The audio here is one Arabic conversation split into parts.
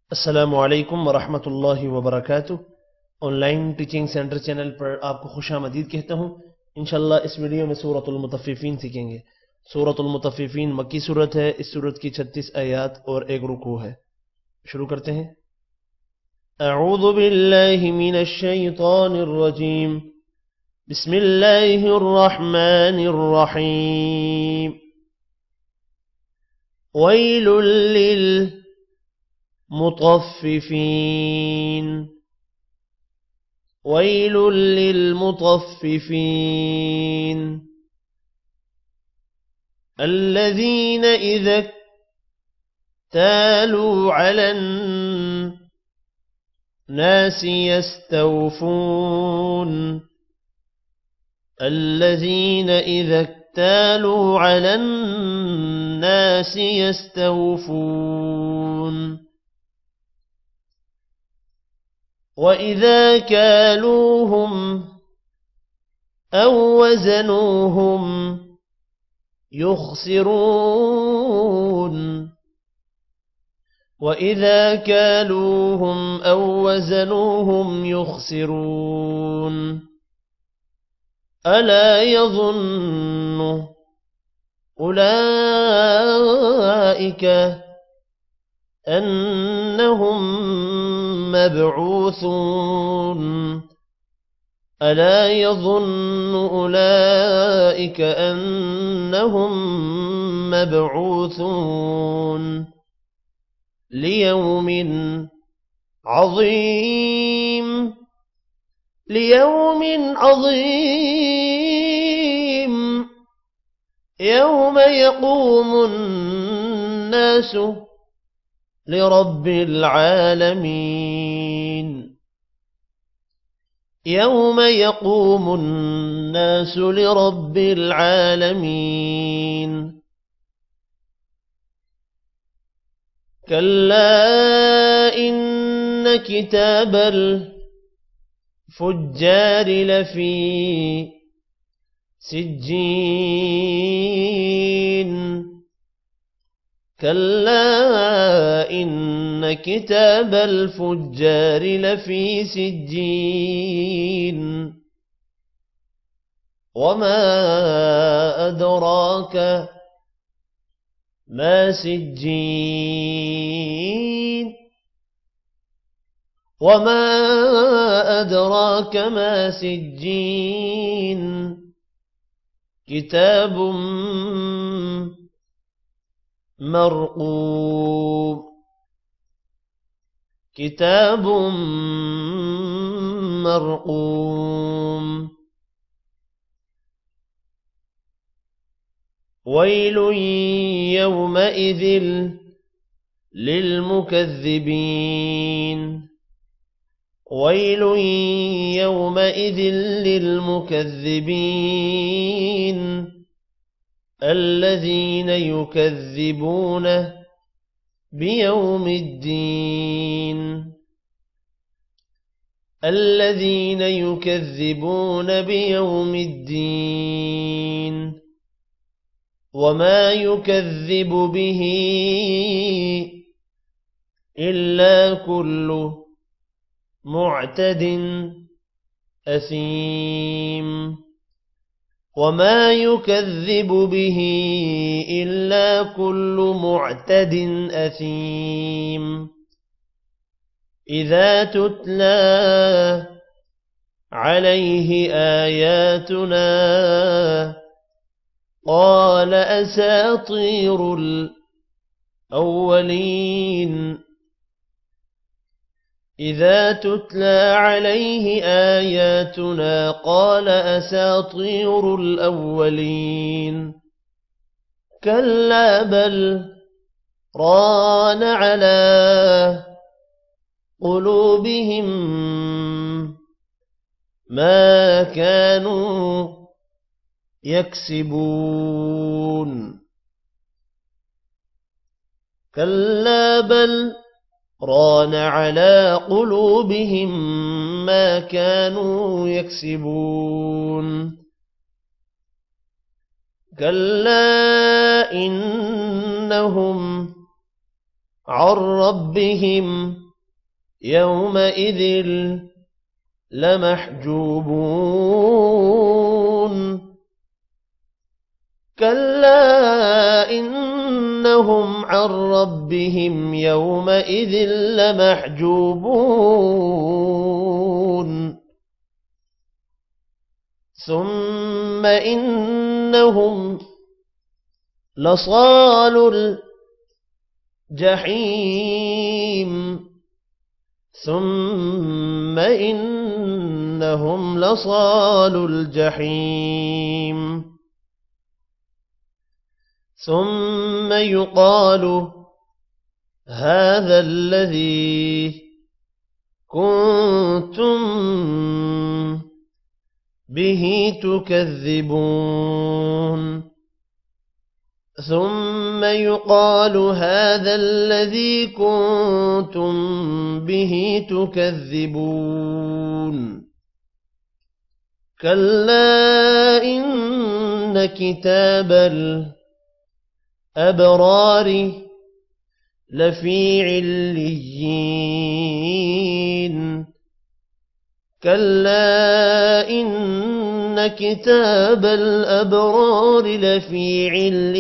अस्सलामु अलैकुम वरहमतुल्लाहि वबरकातुह। ऑनलाइन टीचिंग सेंटर चैनल पर आपको खुशामदीद कहता हूँ। इंशाल्लाह इस वीडियो में सूरतुल मुतफ्फिफीन सीखेंगे। सूरतुल मुतफ्फिफीन मक्की सूरत है। इस सूरत की 36 आयत और एक रुकू है। शुरू करते हैं। अऊज़ु बिल्लाहि मिनश शैतानिर रजीम। बिस्मिल्लाहिर रहमानिर रहीम। वैलुल लिल मुतफ्फिफीन। वैलुल लिलमुतफ्फिफीन الذين إذا اكتالوا على الناس يستوفون. الذين إذا اكتالوا على الناس يستوفون. وإذا كالوهم أو وزنوهم يخسرون. وإذا كالوهم أو وزنوهم يخسرون. ألا يظن أولئك أنهم مبعوثون. ألا يظن أولئك أنهم مبعوثون ليوم عظيم. ليوم عظيم يوم يقوم الناس لرب العالمين. يوم يقوم الناس لرب العالمين. كلا إن كتاب الفجار لفي سجين. كلا إن كتاب الفجار لفي سجين. وما أدراك ما سجين. وما أدراك ما سجين. كتاب مرقوم. كتاب مرقوم. ويل يومئذ للمكذبين. ويل يومئذ للمكذبين الذين يكذبون بيوم الدين. الذين يكذبون بيوم الدين. وما يكذب به إلا كل معتد أثيم. وما يكذب به إلا كل معتد أثيم. إذا تتلى عليه آياتنا قال أساطير الأولين. إذا تتلى عليه آياتنا قال أساطير الأولين. كلا بل ران على قلوبهم ما كانوا يكسبون. كلا بل ران على قلوبهم ما كانوا يكسبون. كلا إنهم عن ربهم يومئذ لمحجوبون كلا إنهم عن ربهم يومئذ لمحجوبون ثم إنهم لصالو الجحيم ثم إنهم لصالو الجحيم ثم يقال هذا الذي كنتم به تكذبون ثم يقال هذا الذي كنتم به تكذبون كلا إن كتاب الأبرار لفي عليين كلا إن كتاب الأبرار لفي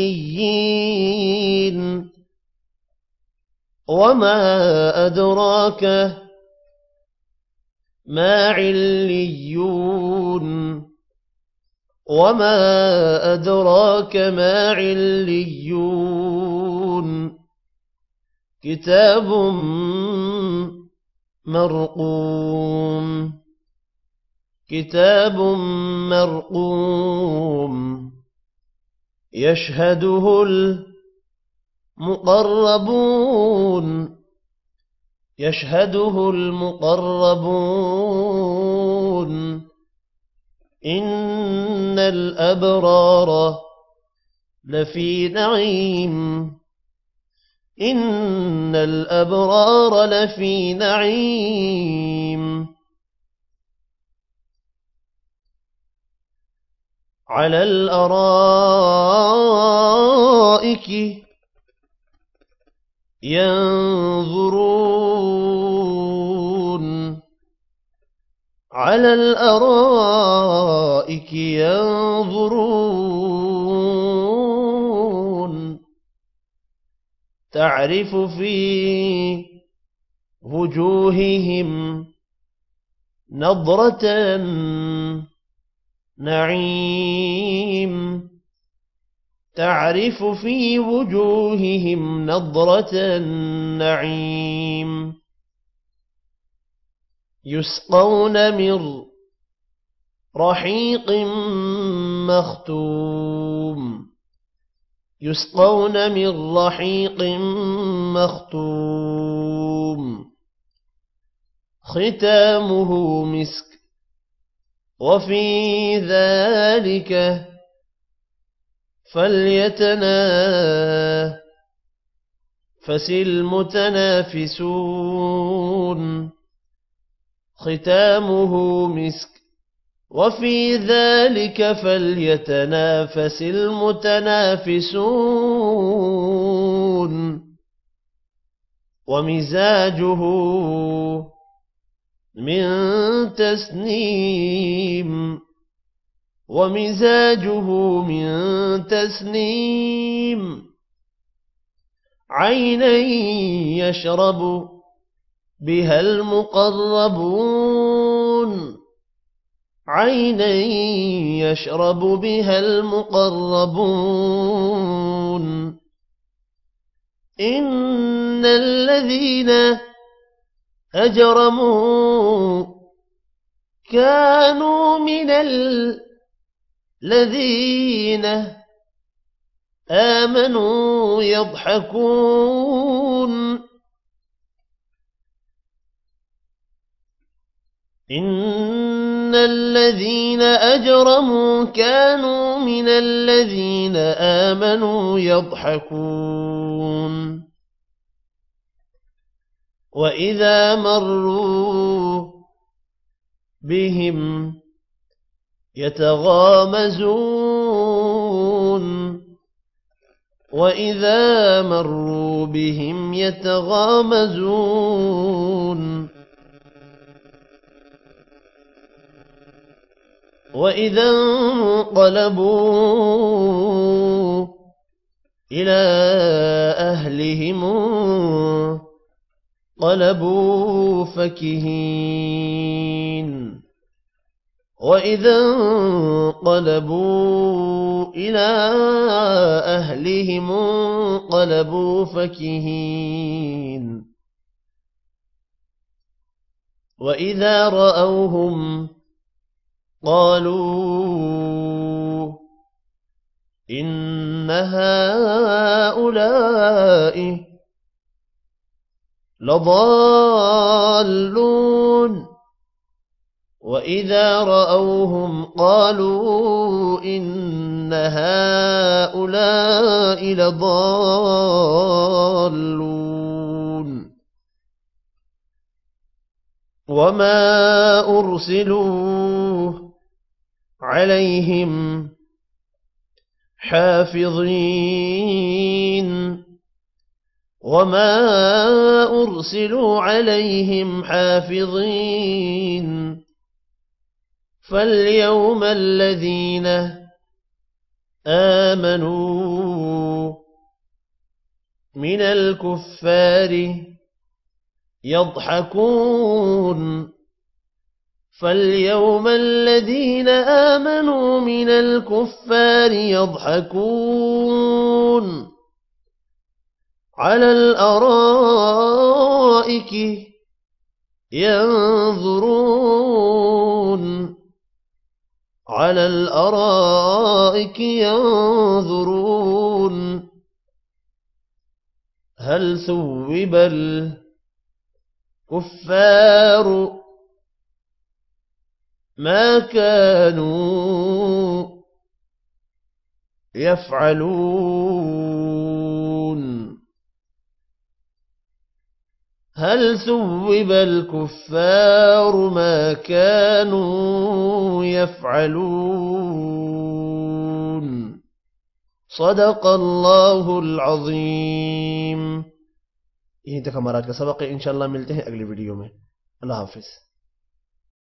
عليين وما أدراك ما عليون وما أدراك ما عليون كتاب مرقوم كتاب مرقوم يشهده المقربون يشهده المقربون إن الأبرار لفي نعيم إن الأبرار لفي نعيم على الأرائك ينظرون على الأرائك ينظرون تعرف في وجوههم نضرة نعيم تعرف في وجوههم نضرة النعيم يسقون من رحيق مختوم يسقون من رحيق مختوم ختامه مسك وفي ذلك فليتنافس المتنافسون ختامه مسك وفي ذلك فليتنافس المتنافسون ومزاجه من تسنيم ومزاجه من تسنيم عينا يشرب بها المقربون عينا يشرب بها المقربون إن الذين أجرموا كانوا من الذين آمنوا يضحكون إن الذين أجرموا كانوا من الذين آمنوا يضحكون وإذا مروا بهم يتغامزون وإذا مروا بهم يتغامزون وإذا انقلبوا إلى أهلهم انقلبوا فكهين وإذا انقلبوا إلى أهلهم انقلبوا فكهين وإذا رأوهم قالوا إن هؤلاء لضالون وإذا رأوهم قالوا إن هؤلاء لضالون وما أرسلوا عليهم حافظين وما أرسلوا عليهم حافظين فاليوم الذين آمنوا من الكفار يضحكون فاليوم الذين آمنوا من الكفار يضحكون على الأرائك ينظرون على الأرائك ينظرون هل ثوب الكفار ما كانوا يفعلون هل ثوب الكفار ما كانوا يفعلون صدق الله العظيم। यहीं तक हमारा आज का सबक है। इंशाअल्लाह मिलते हैं अगली वीडियो में। अल्लाह हाफिज़।